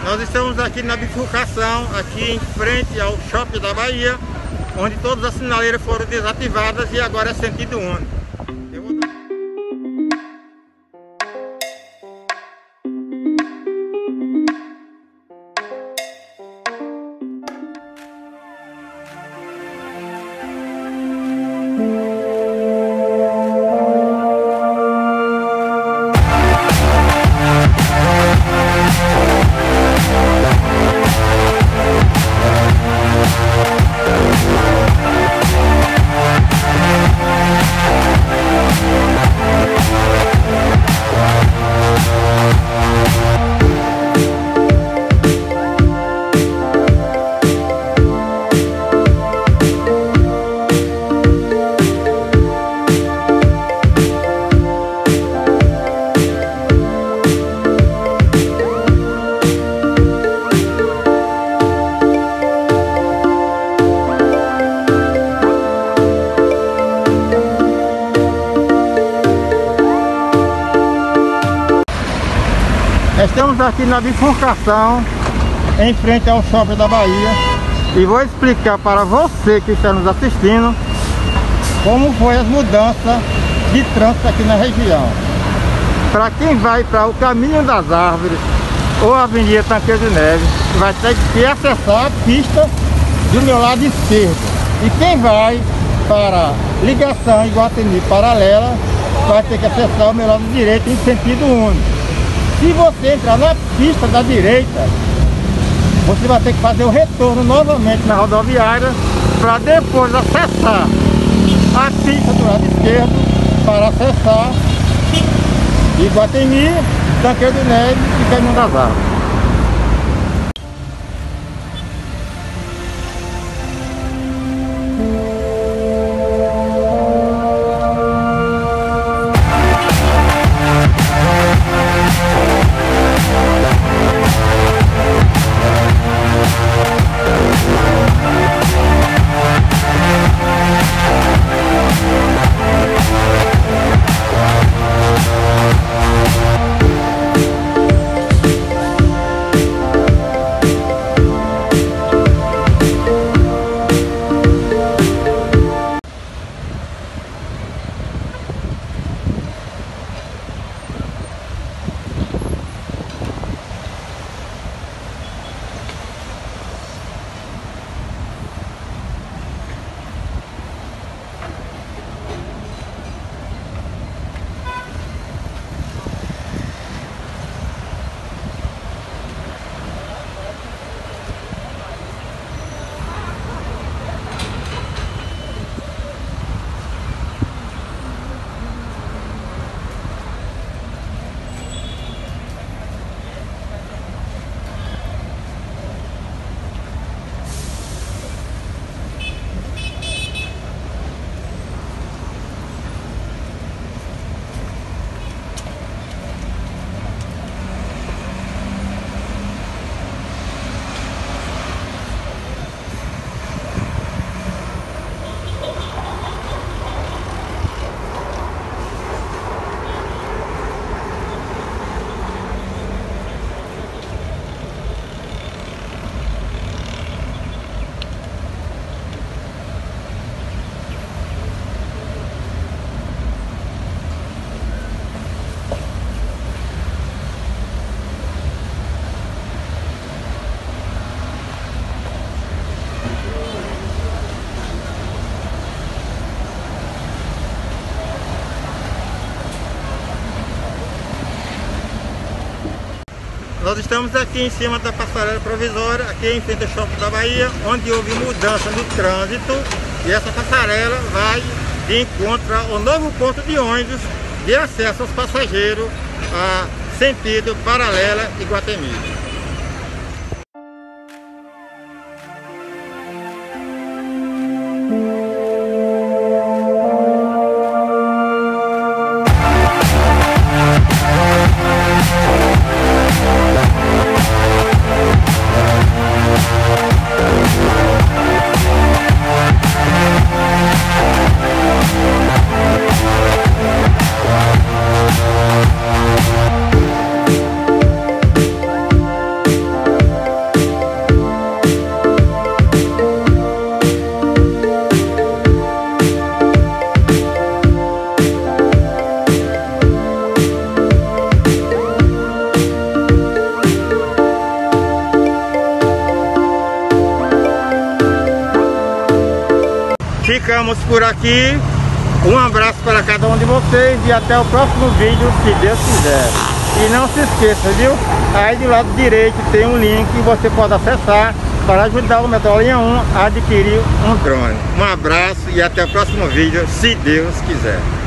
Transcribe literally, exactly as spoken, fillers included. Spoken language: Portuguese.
Nós estamos aqui na bifurcação, aqui em frente ao Shopping da Bahia, onde todas as sinaleiras foram desativadas e agora é sentido único. Eu vou... Estamos aqui na bifurcação, em frente ao Shopping da Bahia, e vou explicar para você que está nos assistindo como foi as mudanças de trânsito aqui na região. Para quem vai para o Caminho das Árvores ou a Avenida Tancredo de Neves, vai ter que acessar a pista do meu lado esquerdo. E quem vai para ligação Iguatemi paralela, vai ter que acessar o meu lado direito em sentido único. Se você entrar na pista da direita, você vai ter que fazer o retorno novamente na rodoviária para depois acessar a pista do lado esquerdo para acessar Iguatemi, Tancredo de Neves e Caminho das Árvores. Nós estamos aqui em cima da passarela provisória, aqui em frente ao Shopping da Bahia, onde houve mudança no trânsito, e essa passarela vai de encontro ao novo ponto de ônibus de acesso aos passageiros a sentido paralela Iguatemi. ficamos por aqui. Um abraço para cada um de vocês e até o próximo vídeo, se Deus quiser. E não se esqueça, viu? Aí do lado direito tem um link que você pode acessar para ajudar o Metrolinha um a adquirir um drone. Um abraço e até o próximo vídeo, se Deus quiser.